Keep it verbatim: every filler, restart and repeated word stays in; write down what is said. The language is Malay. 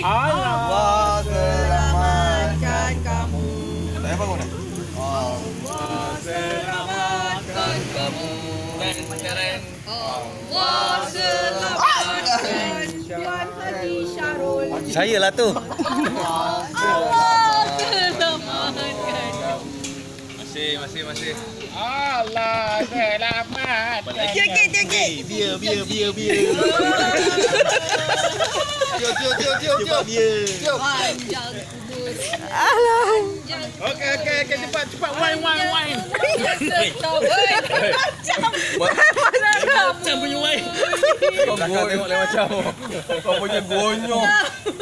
Allah selamatkan kamu. Saya bangun dah. Allah selamatkan kamu. Allah selamatkan Tuan Haji Sharul. Saya lah tu. Allah selamatkan. Masih, masih, masih. Allah selamatkan. Okey, okey, okey. Biar, biar, biar, biar. Jom, jom, jom, jom, jom. Biar. Panjang kubur. Okey, okey, okey, cepat, cepat. Wine, wine, wine. Stop. Macam punya wine. Kau tengok lain macam. Kau punya gonyok.